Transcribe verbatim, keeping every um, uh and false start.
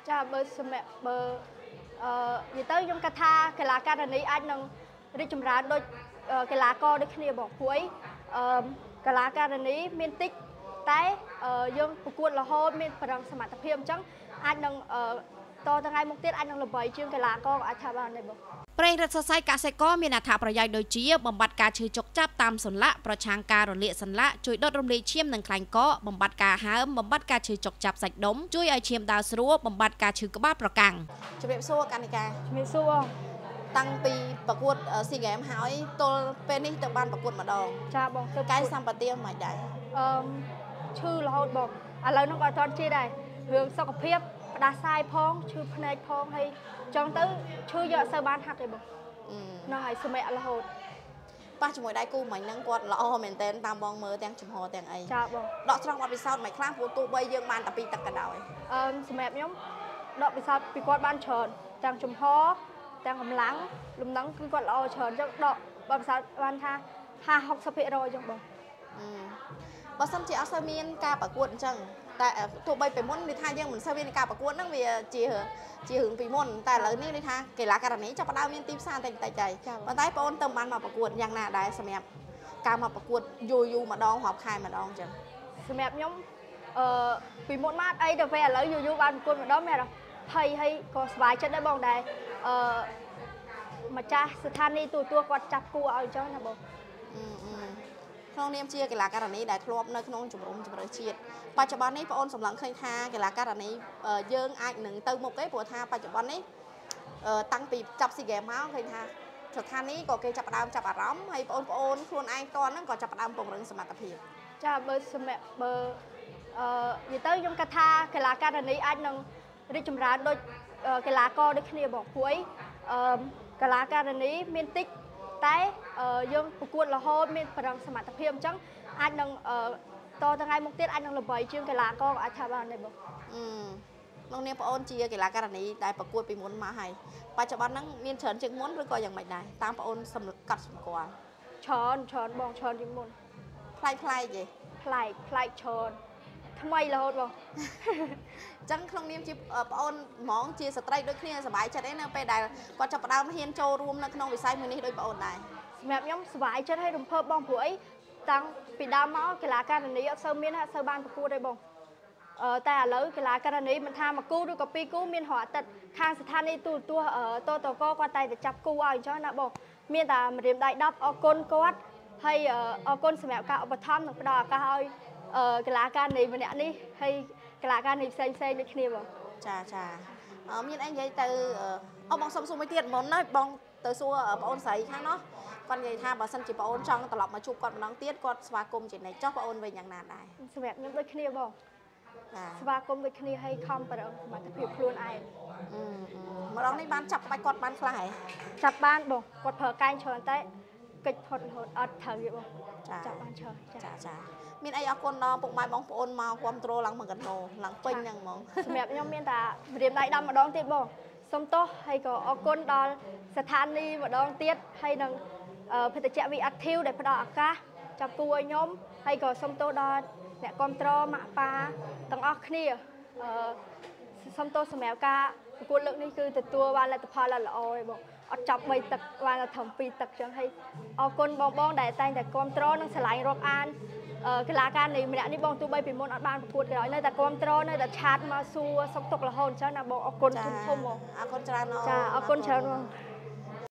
ចាបើសម្រាប់បើអឺនិយាយទៅខ្ញុំគិតថាកីឡាករនេះអាចនឹងរីកចម្រើនដូចកីឡាករដូចគ្នាបងព្រោះអឺកីឡាករនេះមានតិចតែយើងប្រកួតរហូតមានប្រឹងសមត្ថភាពអញ្ចឹងអាចនឹងតថ្ងៃមុខទៀតអាចនឹងល្បីជាងកីឡាករអាចថាបានដែរបងប្រេងរឹតសរសៃកសិករមានអត្ថប្រយោជន៍ដូចជាបំបត្តិការឈឺចុកចាប់តាមសន្លាក់ប្រឆាំងការរលាកសន្លាក់ជួយដុតរំលាយឈាមនិងខ្លាញ់កកបំបត្តិការហើមបំបត្តិការឈឺចុកចាប់សាច់ដុំជួយឲ្យឈាមដើរស្រួលបំបត្តិការឈឺក្បាលប្រកាំងជំរាបសួរកណ្ឌិកាជំរាបសួរតាំងពីប្រកួតស៊ីហ្គេមហើយទល់ពេលនេះទៅបានប្រកួតម្ដងចាបងទៅកាយសម្បទាមិនដែរអឺឈឺរហូតបងឥឡូវនោះក៏អត់ទាន់ជិះដែររឿងសុខភាពផ្ដាសាយផងឈឺភ្នែកផងហើយចង់ទៅឈឺយកអត់សូវបានហាត់ទេបងហ្នឹងហើយសម្រាប់រហូតប៉ះជាមួយដៃគូមិញហ្នឹងគាត់ល្អមែនតើតាមបងមើលទាំងចំហទាំងអីចាបងដកស្រង់បទពិសោធន៍មិនខ្លះព្រោះទោះបីយើងបានតែពីទឹកក៏ដោយអឺសម្រាប់ខ្ញុំដកពិសោធន៍ពីគាត់បានច្រើនទាំងចំហទាំងកម្លាំងលំនឹងគឺគាត់ល្អច្រើនអញ្ចឹងដកបទពិសោធន៍បានថាហាហុកសិបភាគរយអញ្ចឹងបងបើសិនជាអត់សូវមានការប្រកួតអញ្ចឹងតែទោះបីពីមុននិយាយថាយើងមិនសូវមានការប្រកួតហ្នឹងវាជាជារឿងពីមុនតែឥឡូវនេះនិយាយថាកីឡាករនេះចាប់ផ្ដើមមានទីផ្សារតែតិចតិចប៉ុន្តែបងអូនទៅបានមកប្រកួតយ៉ាងណាដែរសម្រាប់ការមកប្រកួតយូរយូរម្ដងរាប់ខែម្ដងអញ្ចឹងសម្រាប់ខ្ញុំអឺពីមុនមកអីទៅពេលឥឡូវយូរយូរបានប្រកួតម្ដងមានភ័យហើយក៏សប្បាយចិត្តដែរបងដែរអឺម្ចាស់ស្ថានីយ៍ទូទួលគាត់ចាប់គួរឲ្យអញ្ចឹងណាបងក្នុងនាមជាកីឡាករនេះដែលធ្លាប់នៅក្នុងជំរំជម្រើសជាតិបច្ចុប្បន្ននេះបងអូនសម្លឹងឃើញថាកីឡាករនេះយើងអាចនឹងទៅមុខទេព្រោះថាបច្ចុប្បន្ននេះតាំងពីចាប់ស៊ីហ្គេមមកឃើញថាស្ថានីយ៍ក៏គេចាប់ផ្ដើមចាប់អារម្មណ៍ហើយបងប្អូនខ្លួនឯងតហ្នឹងក៏ចាប់ផ្ដើមពង្រឹងសមត្ថភាពចាបើសម្រាប់បើអឺនិយាយទៅខ្ញុំគិតថាកីឡាករនេះអាចនឹងរីកចម្រើនដូចកីឡាករដូចគ្នាបងព្រោះអឺកីឡាករនេះមានតិចតែយើងប្រកួតរហូតមានប្រឹងសមត្ថភាពអញ្ចឹងអាចនឹងតថ្ងៃមុខទៀតអាចនឹងល្បីជាងកីឡាករអាចថាបានដែរបងក្នុងនាមបងអូនជាកីឡាករនេះដែលប្រកួតពីមុនមកហើយបច្ចុប្បន្នហ្នឹងមានច្រើនជាងមុនឬក៏យ៉ាងម៉េចដែរតាមបងអូនសម្កាត់សម្គាល់ច្រើនច្រើនបងច្រើនជាងមុនប្លែកប្លែកទេប្លែកប្លែកច្រើនថ្មីរហូតបងអញ្ចឹងក្នុងនាមជាបងអូនហ្មងជាស្ត្រីដូចគ្នាសប្បាយចិត្តទេនៅពេលដែលគាត់ចាប់ផ្ដើមហ៊ានចូលរួមនៅក្នុងវិស័យមួយនេះដូចបងអូនដែរសម្រាប់ខ្ញុំសប្បាយចិត្តហើយរំភើបបងព្រោះអីតាំងពីដើមមកកីឡាករនេះអត់សូវមានអត់សូវបានប្រកួតទេបងអឺតែឥឡូវកីឡាករនេះមិនថាមួយគូឬក៏ពីរគូមានរាល់អាទិត្យខាងស្ថានីយ៍ទូរទស្សន៍តតកគាត់តែតែចាប់គូឲ្យអញ្ចឹងណាបងមានតែម្រាមដៃដប់អរគុណគាត់ហើយអរគុណសម្រាប់ការឧបត្ថម្ភនិងផ្ដល់ឱកាសឲ្យកីឡាករនេះម្នាក់នេះហើយកីឡាករនេះផ្សេងផ្សេងដូចគ្នាបងចាចាមានអីនិយាយទៅអូបងសុំសួរមួយទៀតមុនណាបងទៅសួរបងអូនស្រីខាងនោះគាត់និយាយថាបើសិនជាបងអូនចង់ត្រឡប់មកជួបគាត់ម្ដងទៀតគាត់ស្វាគមន៍ចំណេះចុះបងអូនវិញយ៉ាងណាដែរសម្រាប់ខ្ញុំដូចគ្នាបងស្វាគមន៍ដូចគ្នាហើយខំប្រឹងសមត្ថភាពខ្លួនឯងម្ដងនេះបានចាប់ក្បាច់គាត់បានខ្លះហើយចាប់បានបងគាត់ប្រើកែងច្រើនតែកិច្ចផុតរហូតអត់ត្រូវទេបងចាប់បានច្រើនចាចាមានអីអរគុណដល់ពុកម៉ែបងប្អូនមកគ្រប់គ្រងឡើងមកកណ្ដោឡើងពេញហ្នឹងហ្មងសម្រាប់ខ្ញុំមានតែរៀបដៃដល់ម្ដងទៀតបងសុំទោសហើយក៏អរគុណដល់ស្ថានីយ៍ម្ដងទៀតហើយនឹងភេទជ្ជៈ V-Active ដែលផ្ដល់ឱកាសចាប់គូឲ្យខ្ញុំហើយក៏សុំទោសដល់អ្នកគ្រប់គ្រងម៉ាក់ប៉ាទាំងអស់គ្នាអឺសុំទោសសម្រាប់ការប្រកួតលើកនេះគឺទទួលបានលទ្ធផលល្អឯងបងអត់ចាប់បីទឹកបានតែត្រឹមពីរទឹកចឹងហើយអរគុណបងបងដែលតែងតែគ្រប់គ្រងនិងឆ្លៃរាប់អានកីឡាករនេះម្នាក់នេះបងទោះបីពីមុនអត់បានប្រកួតក៏ដោយនៅតែគ្រប់គ្រងនៅតែឆាតមកសួរសុខទុក្ខរហូតអញ្ចឹងណាបងអរគុណធំធំបងអរគុណច្រើនចាអរគុណច្រើនបង